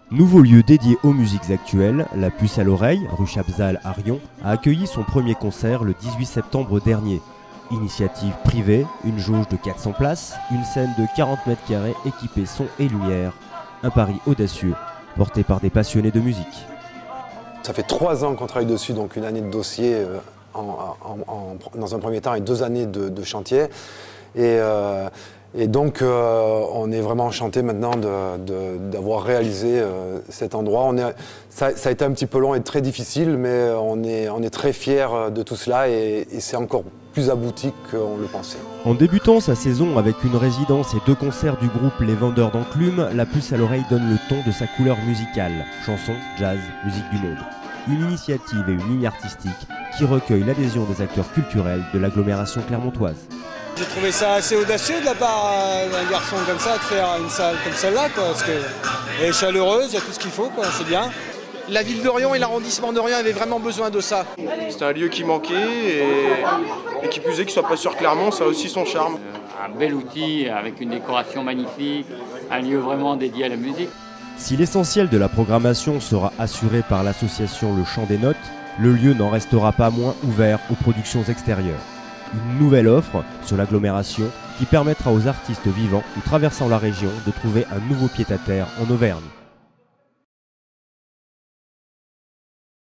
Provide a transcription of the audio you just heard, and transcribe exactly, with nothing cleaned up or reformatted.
Nouveau lieu dédié aux musiques actuelles, la Puce à l'oreille, rue Chapzal à Riom, a accueilli son premier concert le dix-huit septembre dernier. Initiative privée, une jauge de quatre cents places, une scène de quarante mètres carrés équipée son et lumière. Un pari audacieux, porté par des passionnés de musique. Ça fait trois ans qu'on travaille dessus, donc une année de dossier euh, en, en, en, dans un premier temps et deux années de, de chantier. Et, euh, et donc euh, on est vraiment enchanté maintenant d'avoir réalisé euh, cet endroit. On est, ça, ça a été un petit peu long et très difficile, mais on est, on est très fiers de tout cela et, et c'est encore plus abouti qu'on le pensait. En débutant sa saison avec une résidence et deux concerts du groupe Les Vendeurs d'Enclume, la Puce à l'oreille donne le ton de sa couleur musicale, chansons, jazz, musique du monde. Une initiative et une ligne artistique qui recueille l'adhésion des acteurs culturels de l'agglomération clermontoise. J'ai trouvé ça assez audacieux de la part d'un garçon comme ça, de faire une salle comme celle-là, parce qu'elle est chaleureuse, il y a tout ce qu'il faut, c'est bien. La ville de Riom et l'arrondissement de Riom avaient vraiment besoin de ça. C'était un lieu qui manquait et, et qui plus est qu'il soit pas sur Clermont, ça a aussi son charme. Un bel outil avec une décoration magnifique, un lieu vraiment dédié à la musique. Si l'essentiel de la programmation sera assuré par l'association Le Chant des Notes, le lieu n'en restera pas moins ouvert aux productions extérieures. Une nouvelle offre sur l'agglomération qui permettra aux artistes vivants ou traversant la région de trouver un nouveau pied-à-terre en Auvergne.